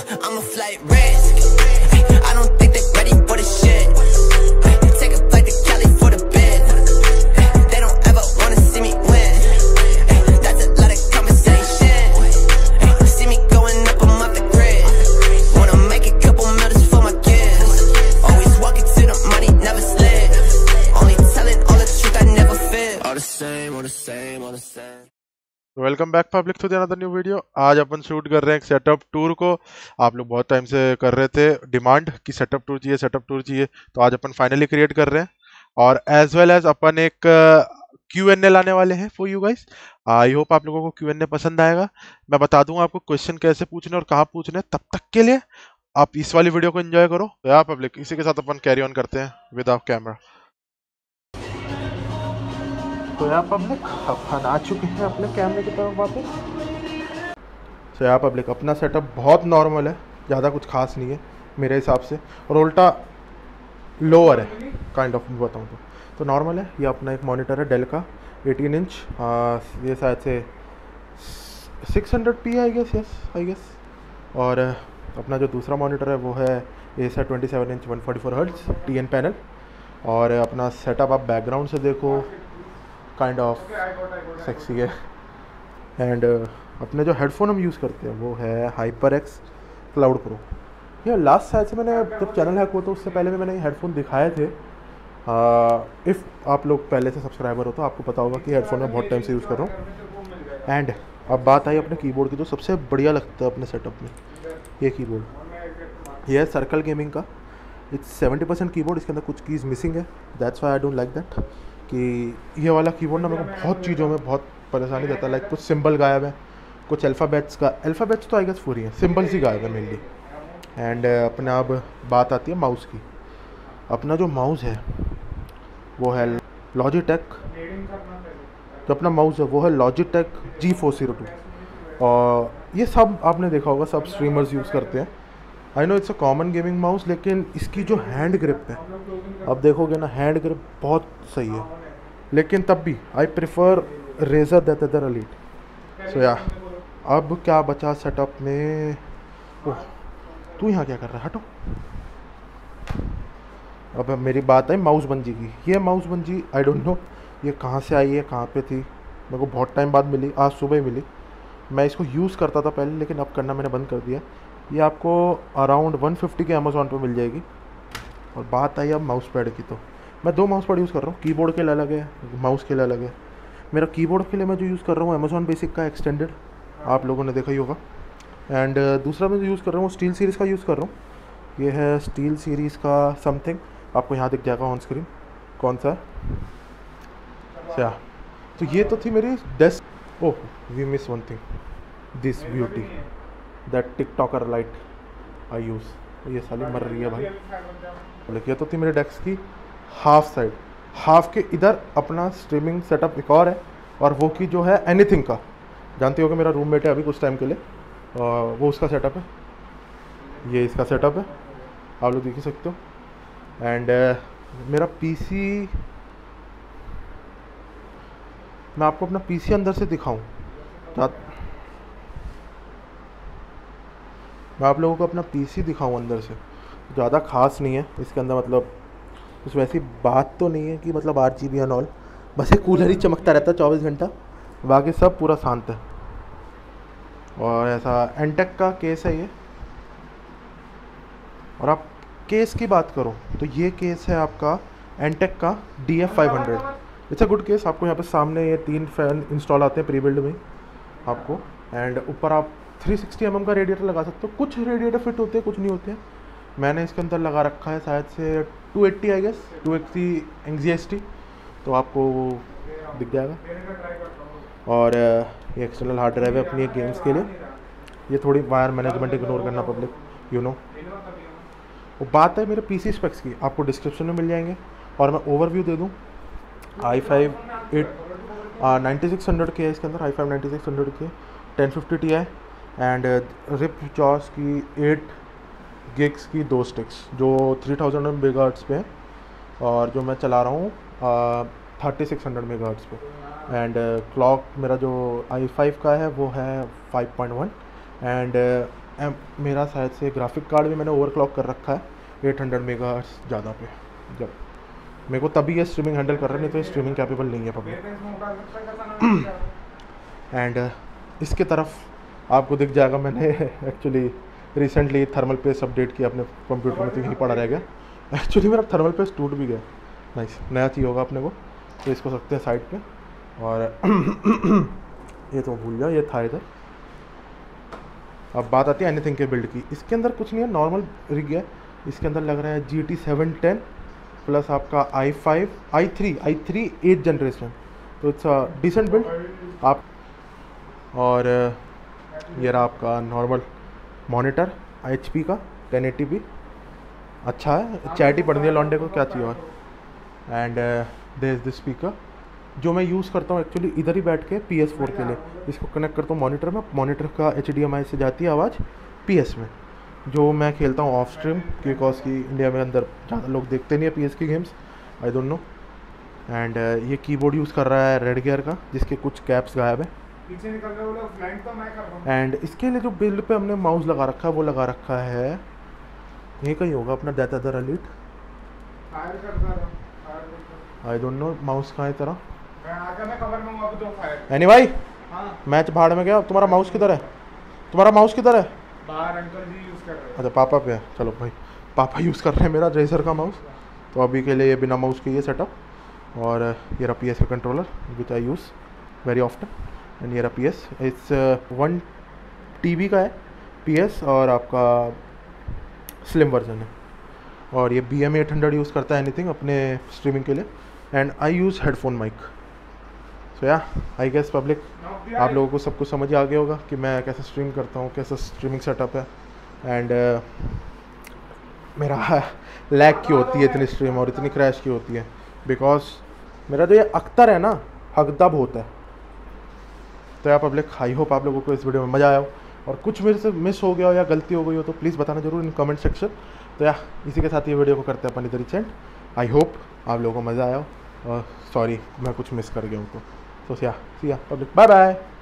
I'm a flight risk. I don't think they're ready for the shit. Take a flight to Cali for the bid. They don't ever wanna see me win. That's a lot of conversation. See me going up, I'm off the grid. Wanna make a couple millions for my kids. Always walking to the money, never slip. Only telling all the truth, I never fib. All the same, all the same, all the same. Welcome back public to the another new video. आज अपन shoot कर रहे हैं एक setup tour को। आप लोग बहुत टाइम से कर रहे थे डिमांड कि सेटअप टूर चाहिए, सेटअप टूर चाहिए, तो आज अपन फाइनली क्रिएट कर रहे हैं। और एज वेल एज अपन एक Q&A लाने वाले हैं for you guys. I hope आप लोगों को Q&A पसंद आएगा। मैं बता दूंगा आपको क्वेश्चन कैसे पूछने और कहाँ पूछने। तब तक के लिए आप इस वाली वीडियो को एंजॉय करो। या पब्लिक, इसी के साथ अपन कैरी ऑन करते हैं विदाउट कैमरा। तो यार पब्लिक, अपन आ चुके हैं अपने कैमरे की तरफ वापस। तो यार पब्लिक, अपना सेटअप बहुत नॉर्मल है, ज़्यादा कुछ खास नहीं है मेरे हिसाब से, और उल्टा लोअर है काइंड ऑफ बताऊँ तो नॉर्मल है। ये अपना एक मॉनिटर है डेल का 18 इंच। ये शायद से 600p आई गेस। और अपना जो दूसरा मॉनिटर है वो है Acer 27 inch 144 hertz TN panel. और अपना सेटअप आप बैकग्राउंड से देखो, काइंड ऑफ सेक्सी है। एंड अपने जो हेडफोन हम यूज़ करते हैं वो है HyperX Cloud Pro। ये लास्ट शायद से मैंने जब चैनल हैक हुआ तो उससे पहले में मैंने हेडफोन दिखाए थे। इफ़ आप लोग पहले से सब्सक्राइबर हो तो आपको पता होगा कि हेडफोन मैं बहुत टाइम से यूज़ कर रहा हूँ। एंड अब बात आई अपने कीबोर्ड की, जो सबसे बढ़िया लगता है अपने सेटअप में ये कीबोर्ड। ये है सर्कल गेमिंग का। इट्स 70% कीबोर्ड, इसके अंदर कुछ कीज़ मिसिंग है, that's why I don't like that. कि ये वाला कीबोर्ड ना मेरे को बहुत चीज़ों में बहुत परेशानी देता है। लाइक कुछ सिंबल गायब है, कुछ अल्फ़ाबेट्स तो आई गेस पूरी है, सिंबल्स ही गायब है मेनली। एंड अपने अब बात आती है माउस की। अपना जो माउस है वो है लॉजिटेक, जो अपना माउस है वो है लॉजिटेक G402। और ये सब आपने देखा होगा, सब स्ट्रीमर्स यूज़ करते हैं। I know it's a common gaming mouse, लेकिन इसकी जो हैंड ग्रिप है, अब देखोगे ना, हैंड ग्रिप बहुत सही है। लेकिन तब भी I prefer Razer that other Elite. So yeah अब क्या बचा सेटअप में। ओह, तू यहाँ क्या कर रहा है, हटो। अब मेरी बात है माउस बंजी की। ये mouse bungee I don't know ये कहाँ से आई है, कहाँ पे थी, मेरे को बहुत टाइम बाद मिली, आज सुबह ही मिली। मैं इसको यूज़ करता था पहले, लेकिन अब करना मैंने बंद कर दिया। ये आपको अराउंड 150 के अमेज़ॉन पे मिल जाएगी। और बात आई अब माउस पैड की, तो मैं 2 माउस पैड यूज़ कर रहा हूँ। कीबोर्ड के लिए अलग है, माउस के लिए अलग है। मेरा कीबोर्ड के लिए मैं जो यूज़ कर रहा हूँ अमेज़ॉन बेसिक का एक्सटेंडेड, आप लोगों ने देखा ही होगा। एंड दूसरा मैं जो यूज़ कर रहा हूँ स्टील सीरीज़ का यूज़ कर रहा हूँ। ये है स्टील सीरीज़ का समथिंग, आपको यहाँ दिख जाएगा ऑन स्क्रीन कौन सा है। क्या तो ये तो थी मेरी desk. Oh, we miss one thing, this beauty, that TikToker light I use. ये साली मर रही है भाई। ये तो थी मेरे डेस्क की हाफ साइड। हाफ के इधर अपना स्ट्रीमिंग सेटअप एक और है, और वो की जो है एनीथिंग का, जानते हो कि मेरा रूममेट है अभी कुछ टाइम के लिए, वो उसका सेटअप है। ये इसका सेटअप है, आप लोग देख ही सकते हो। एंड मेरा पीसी, मैं आपको अपना पीसी अंदर से दिखाऊं, मैं आप लोगों को अपना पीसी दिखाऊं अंदर से। ज़्यादा खास नहीं है इसके अंदर, मतलब कुछ वैसी बात तो नहीं है कि मतलब RGB एंड ऑल, बस एक कूलर ही चमकता रहता है 24 घंटा, बाकी सब पूरा शांत है। और ऐसा एंटेक का केस है ये। और आप केस की बात करो तो ये केस है आपका एंटेक का DF500। It's a good case. आपको यहाँ पे सामने ये 3 फैन इंस्टॉल आते हैं प्री बिल्ड में आपको। एंड ऊपर आप 360 mm का रेडिएटर लगा सकते हो। कुछ रेडिएटर फिट होते हैं, कुछ नहीं होते हैं। मैंने इसके अंदर लगा रखा है शायद से 280 आई गेस, 280 NZST, तो आपको दिख जाएगा। और ये एक्सटर्नल हार्ड ड्राइव है अपनी एक गेम्स के लिए। ये थोड़ी वायर मैनेजमेंट इग्नोर करना पब्लिक, यू नो। वो बात है मेरे पीसी स्पेक्स की, आपको डिस्क्रिप्शन में मिल जाएंगे। और मैं ओवरव्यू दे दूँ, i5 9600 है इसके अंदर, i5 9600 के 1050 Ti एंड रिप जॉस की 8 gigs की 2 स्टिक्स जो 3000 मेगाहर्ट्ज़ पे है, और जो मैं चला रहा हूँ 3600 मेगाहर्ट्ज़ पे। एंड क्लॉक मेरा जो i5 का है वो है 5.1 एंड मेरा शायद से ग्राफिक कार्ड भी मैंने ओवरक्लॉक कर रखा है 800 मेगाहर्ट्ज़ ज़्यादा पे, जब मेरे को तभी ये स्ट्रीमिंग हैंडल कर रहा है, नहीं तो ये स्ट्रीमिंग कैपेबल नहीं है पब्लिक। एंड इसके तरफ आपको दिख जाएगा, मैंने actually recently thermal paste update किया अपने कंप्यूटर में, तो यहीं पड़ा रह गया। एक्चुअली मेरा थर्मल पेस्ट टूट भी गया। नाइस, नया चाहिए होगा अपने को, तो इसको रखते हैं साइड पे। और ये तो भूल गया, ये था इधर। अब बात आती है एनीथिंग के बिल्ड की। इसके अंदर कुछ नहीं है, नॉर्मल रिग है। इसके अंदर लग रहा है GT 710 प्लस आपका i3 8th जनरेशन, तो इट्स अ डिसेंट बिल्ड आप। और ये रहा आपका नॉर्मल मॉनिटर HP का 1080p, अच्छा है। चैट ही पढ़ दिया लॉन्डे को, क्या चाहिए और। And there is the speaker जो मैं यूज़ करता हूँ एक्चुअली इधर ही बैठ के PS4 के लिए। इसको कनेक्ट करता हूँ मॉनिटर में, मॉनिटर का HDMI से जाती है आवाज़ PS में, जो मैं खेलता हूँ ऑफ स्ट्रीम, बिकॉज कि इंडिया में अंदर ज़्यादा लोग देखते नहीं है PS की games, I don't know. And ये कीबोर्ड यूज़ कर रहा है रेड गियर का, जिसके कुछ कैप्स गायब है। पीछे निकल रहे हो लोग, फ्लैंक तो मैं कर रहा हूं। एंड इसके लिए जो बिल्ड पे हमने माउस लगा रखा है, वो लगा रखा है ये कहीं होगा अपना दैतादर एलीट, फायर करता रहा, फायर करता। आई डोंट नो माउस कहाँ है तेरा। मैं आगे मैं कवर में हूं, अब दो फायर। एनी भाई हां मैच भाड़ में गया। तुम्हारा माउस किधर है, तुम्हारा माउस किधर है? बाहर अंकल जी यूज कर रहे हैं। अच्छा पापा पे है, चलो भाई पापा यूज़ कर रहे हैं मेरा रेजर का माउस, तो अभी के लिए ये बिना माउस के ये सेटअप। और ये रहा PS का controller which I use very often. And ये रहा PS, इट्स 1 TB का है PS, और आपका स्लिम वर्जन है। और ये BM800 यूज़ करता है एनीथिंग अपने स्ट्रीमिंग के लिए। And I use headphone mic. So yeah I guess public आप लोगों को सब कुछ समझ आ गया होगा कि मैं कैसे स्ट्रीम करता हूँ, कैसा स्ट्रीमिंग सेटअप है। एंड मेरा लैग क्यों होती है इतनी स्ट्रीम और इतनी क्रैश क्यों होती है, बिकॉज मेरा जो ये अख्तर है ना, हकदब होता है। तो यार पब्लिक, आई होप आप लोगों को इस वीडियो में मज़ा आया हो, और कुछ मेरे से मिस हो गया हो या गलती हो गई हो तो प्लीज़ बताना जरूर इन कमेंट सेक्शन। तो यार इसी के साथ ये वीडियो को करते हैं अपन इधर ही सेंड। आई होप आप लोगों को मज़ा आया हो, और सॉरी मैं कुछ मिस कर गया हूँ तो या सी या पब्लिक, बाय बाय।